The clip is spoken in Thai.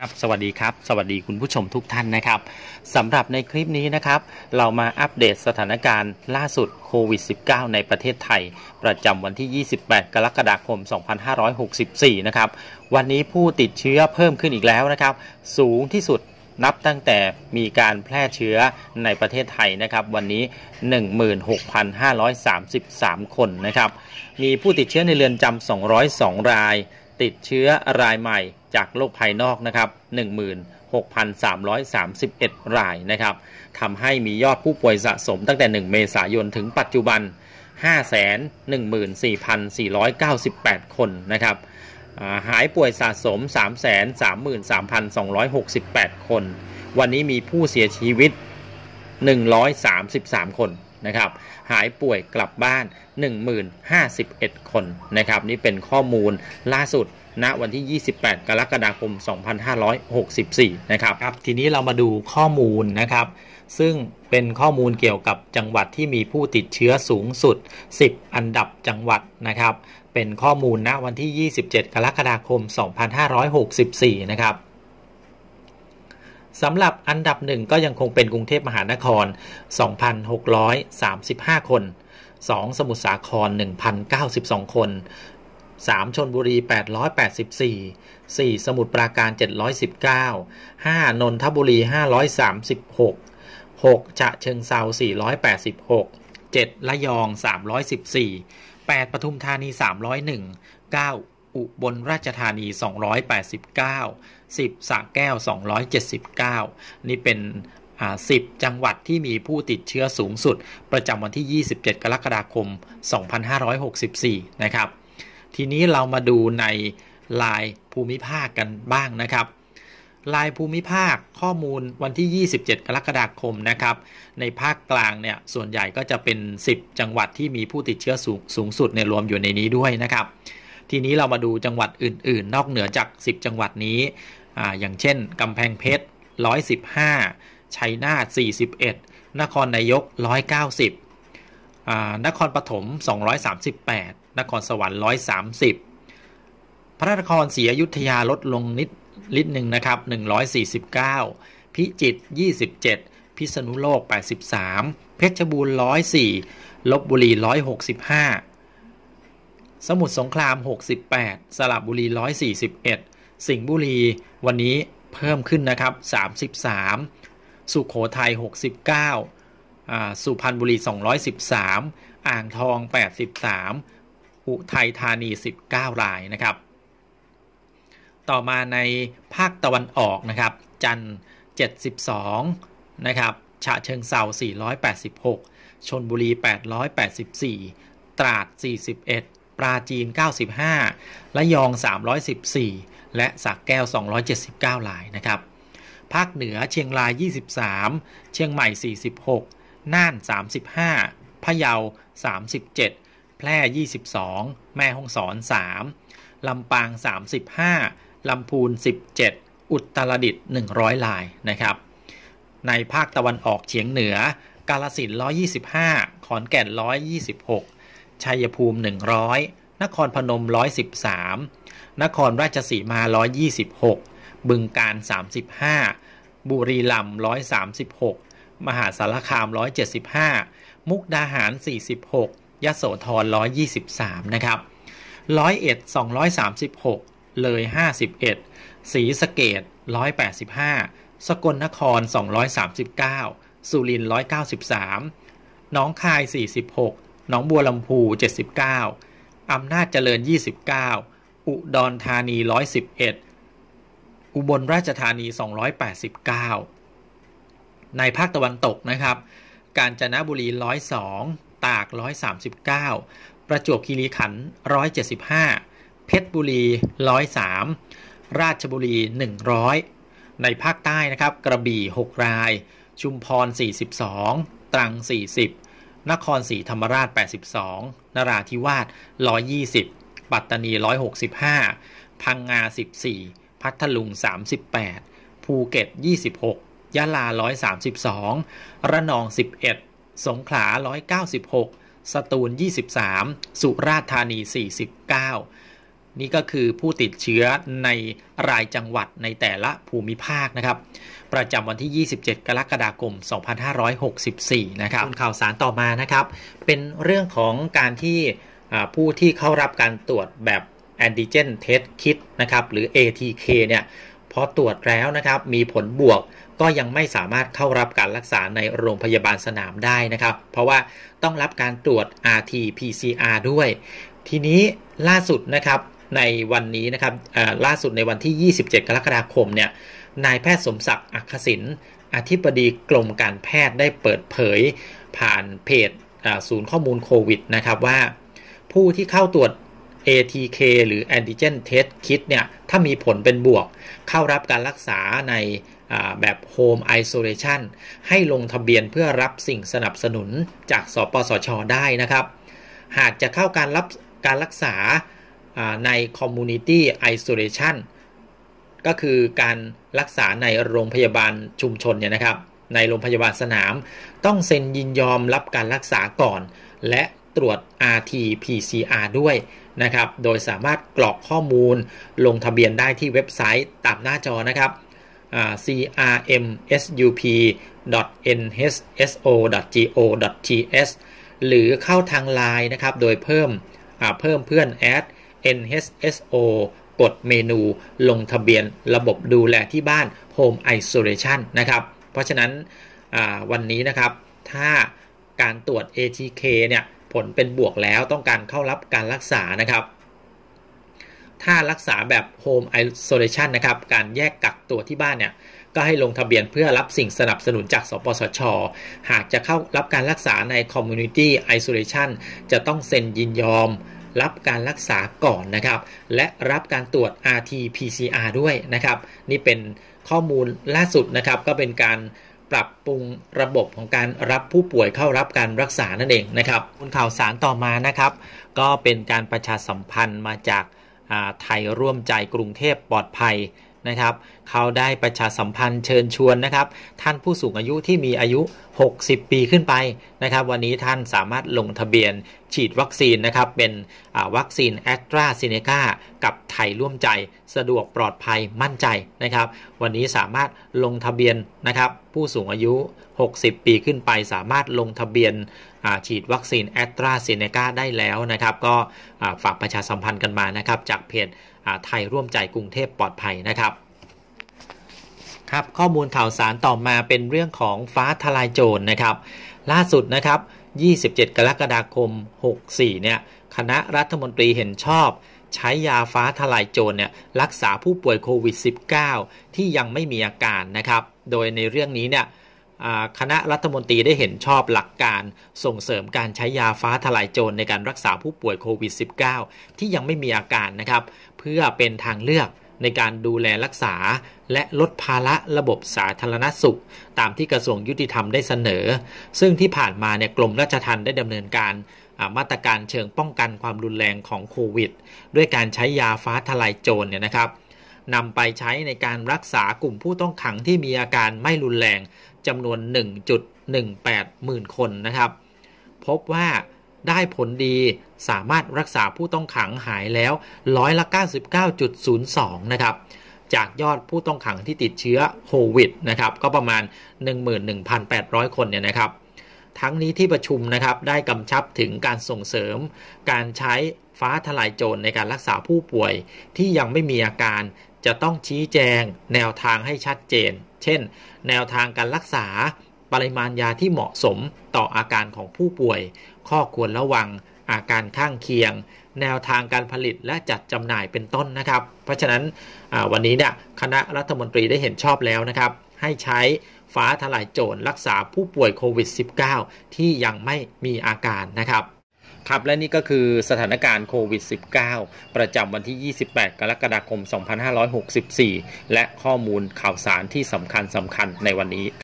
สวัสดีครับสวัสดีคุณผู้ชมทุกท่านนะครับสำหรับในคลิปนี้นะครับเรามาอัปเดตสถานการณ์ล่าสุดโควิด -19 ในประเทศไทยประจำวันที่ 28 กรกฎาคม 2564 นะครับวันนี้ผู้ติดเชื้อเพิ่มขึ้นอีกแล้วนะครับสูงที่สุดนับตั้งแต่มีการแพร่เชื้อในประเทศไทยนะครับวันนี้ 16,533 คนนะครับมีผู้ติดเชื้อในเรือนจำ202 รายติดเชื้อรายใหม่จากโรคภายนอกนะครับ 16,331 รายนะครับทำให้มียอดผู้ป่วยสะสมตั้งแต่1 เมษายนถึงปัจจุบัน 514,498 คนนะครับหายป่วยสะสม 333,268 คนวันนี้มีผู้เสียชีวิต133 คนนะครับหายป่วยกลับบ้าน1051 คนนะครับนี่เป็นข้อมูลล่าสุดณวันที่ 28 กรกฎาคม 2564 นะครับทีนี้เรามาดูข้อมูลนะครับซึ่งเป็นข้อมูลเกี่ยวกับจังหวัดที่มีผู้ติดเชื้อสูงสุด10 อันดับจังหวัดนะครับเป็นข้อมูลณวันที่ 27 กรกฎาคม 2564 นะครับสำหรับอันดับหนึ่งก็ยังคงเป็นกรุงเทพมหานคร 2,635 คน2สมุทรสาคร 1,092 คน3ชลบุรี884 4สมุทรปราการ719 5นนทบุรี536 6ฉะเชิงเทรา486 7ระยอง314 8ปทุมธานี301 9อุบลราชธานี289 10สระแก้ว279นี่เป็น10 จังหวัดที่มีผู้ติดเชื้อสูงสุดประจำวันที่ 27 กรกฎาคม 2564 นะครับทีนี้เรามาดูในรายภูมิภาคกันบ้างนะครับรายภูมิภาคข้อมูลวันที่ 27 กรกฎาคมนะครับในภาคกลางเนี่ยส่วนใหญ่ก็จะเป็น10 จังหวัดที่มีผู้ติดเชื้อสูงสุดในรวมอยู่ในนี้ด้วยนะครับทีนี้เรามาดูจังหวัดอื่นๆนอกเหนือจาก10 จังหวัดนี้อย่างเช่นกำแพงเพชร115ชัยนาท41นครนายก190นครปฐม238นครสวรรค์130พระนครศรีอยุธยาลดลงนิดนึงนะครับ149พิจิตร27พิษณุโลก83เพชรบูรณ์104ลพบุรี165สมุทรสงคราม68สระบุรี141สิงห์บุรีวันนี้เพิ่มขึ้นนะครับ33สุโขทัย69สุพรรณบุรี213อ่างทอง83อุทัยธานี19รายนะครับต่อมาในภาคตะวันออกนะครับจันทร์72นะครับฉะเชิงเทรา486ชลบุรี884ตราด41ปราจีน95ระยอง314และสระแก้ว279รายนะครับภาคเหนือเชียงราย23เชียงใหม่46น่าน35พะเยา37แพร่22แม่ฮ่องสอน3ลำปาง35ลำพูน17อุตรดิตถ์100รายนะครับในภาคตะวันออกเฉียงเหนือกาฬสินธุ์125ขอนแก่น126ชัยภูมิ100นครพนม113นครราชสีมา126บึงกาฬ35บุรีรัมย์136มหาสารคาม175มุกดาหาร46ยโสธร123นะครับ101 236เลย51ศรีสะเกษ185สกลนคร239สุรินทร์193หนองคาย46หนองบัวลำพู79อำนาจเจริญ29อุดรธานี111อุบลราชธานี289ในภาคตะวันตกนะครับกาญจนบุรี102ตาก139ประจวบคีรีขันธ์175เพชรบุรี103ราชบุรี100ในภาคใต้นะครับกระบี่6รายชุมพร42ตรัง40นครศรีธรรมราช82นราธิวาส120ปัตตานี165พังงา14พัทลุง38ภูเก็ต26ยะลา132ระนอง11สงขลา196สตูล23สุราษฎร์ธานี49 นี่ก็คือผู้ติดเชื้อในรายจังหวัดในแต่ละภูมิภาคนะครับประจำวันที่ 27 กรกฎาคม 2564 นะครับข่าวสารต่อมานะครับเป็นเรื่องของการที่ผู้ที่เข้ารับการตรวจแบบ Antigen Test Kit นะครับหรือ ATK เนี่ยพอตรวจแล้วนะครับมีผลบวกก็ยังไม่สามารถเข้ารับการรักษาในโรงพยาบาลสนามได้นะครับเพราะว่าต้องรับการตรวจ RT-PCR ด้วยทีนี้ล่าสุดนะครับในวันนี้นะครับล่าสุดในวันที่ 27 กรกฎาคมเนี่ยนายแพทย์สมศักดิ์อัคศินอธิบดีกรมการแพทย์ได้เปิดเผยผ่านเพจศูนย์ข้อมูลโควิดนะครับว่าผู้ที่เข้าตรวจ ATK หรือ Antigen Test Kit เนี่ยถ้ามีผลเป็นบวกเข้ารับการรักษาในแบบ Home Isolation ให้ลงทะเบียนเพื่อรับสิ่งสนับสนุนจากสปสช.ได้นะครับหากจะเข้าการรักษาใน Community Isolation ก็คือการรักษาในโรงพยาบาลชุมชนเนี่ยนะครับในโรงพยาบาลสนามต้องเซ็นยินยอมรับการรักษาก่อนและตรวจ RT-PCR ด้วยนะครับโดยสามารถกรอกข้อมูลลงทะเบียนได้ที่เว็บไซต์ตามหน้าจอนะครับcrmsup.nhso.go.th หรือเข้าทาง LINE นะครับโดยเพิ่มเพื่อน @nhso กดเมนูลงทะเบียนระบบดูแลที่บ้าน Home Isolation นะครับเพราะฉะนั้นวันนี้นะครับถ้าการตรวจ ATK เนี่ยผลเป็นบวกแล้วต้องการเข้ารับการรักษานะครับถ้ารักษาแบบ Home Isolation นะครับการแยกกักตัวที่บ้านเนี่ยก็ให้ลงทะเบียนเพื่อรับสิ่งสนับสนุนจากสปสช.หากจะเข้ารับการรักษาใน Community Isolation จะต้องเซ็นยินยอมรับการรักษาก่อนนะครับและรับการตรวจ RT-PCR ด้วยนะครับนี่เป็นข้อมูลล่าสุดนะครับก็เป็นการปรับปรุงระบบของการรับผู้ป่วยเข้ารับการรักษานั่นเองนะครับข่าวสารต่อมานะครับก็เป็นการประชาสัมพันธ์มาจากไทยร่วมใจกรุงเทพปลอดภัยนะครับเขาได้ประชาสัมพันธ์เชิญชวนนะครับท่านผู้สูงอายุที่มีอายุ60 ปีขึ้นไปนะครับวันนี้ท่านสามารถลงทะเบียนฉีดวัคซีนนะครับเป็นวัคซีนแอสตราเซเนกากับไทยร่วมใจสะดวกปลอดภัยมั่นใจนะครับวันนี้สามารถลงทะเบียนนะครับผู้สูงอายุ60 ปีขึ้นไปสามารถลงทะเบียนฉีดวัคซีนแอสตราเซเนกาได้แล้วนะครับก็ฝากประชาสัมพันธ์กันมานะครับจากเพจไทยร่วมใจกรุงเทพปลอดภัยนะครับครับข้อมูลข่าวสารต่อมาเป็นเรื่องของฟ้าทลายโจรนะครับล่าสุดนะครับ27 กรกฎาคม 64เนี่ยคณะรัฐมนตรีเห็นชอบใช้ยาฟ้าทลายโจรเนี่ยรักษาผู้ป่วยโควิด -19 ที่ยังไม่มีอาการนะครับโดยในเรื่องนี้เนี่ยคณะรัฐมนตรีได้เห็นชอบหลักการส่งเสริมการใช้ยาฟ้าทลายโจรในการรักษาผู้ป่วยโควิด -19 ที่ยังไม่มีอาการนะครับเพื่อเป็นทางเลือกในการดูแลรักษาและลดภาระระบบสาธารณสุขตามที่กระทรวงยุติธรรมได้เสนอซึ่งที่ผ่านมาเนี่ยกรมราชทัณฑ์ได้ดำเนินการมาตรการเชิงป้องกันความรุนแรงของโควิดด้วยการใช้ยาฟ้าทลายโจรเนี่ยนะครับนำไปใช้ในการรักษากลุ่มผู้ต้องขังที่มีอาการไม่รุนแรงจำนวน 1.18 หมื่นคนนะครับพบว่าได้ผลดีสามารถรักษาผู้ต้องขังหายแล้ว99.02% นะครับจากยอดผู้ต้องขังที่ติดเชื้อโควิดนะครับก็ประมาณ 11,800 คนเนี่ยนะครับทั้งนี้ที่ประชุมนะครับได้กำชับถึงการส่งเสริมการใช้ฟ้าทลายโจรในการรักษาผู้ป่วยที่ยังไม่มีอาการจะต้องชี้แจงแนวทางให้ชัดเจนเช่นแนวทางการรักษาปริมาณยาที่เหมาะสมต่ออาการของผู้ป่วยข้อควรระวังอาการข้างเคียงแนวทางการผลิตและจัดจำหน่ายเป็นต้นนะครับเพราะฉะนั้นวันนี้เนี่ยคณะรัฐมนตรีได้เห็นชอบแล้วนะครับให้ใช้ฟ้าทลายโจรรักษาผู้ป่วยโควิด -19 ที่ยังไม่มีอาการนะครับครับและนี่ก็คือสถานการณ์โควิด -19 ประจำวันที่ 28 กรกฎาคม 2564 และข้อมูลข่าวสารที่สำคัญในวันนี้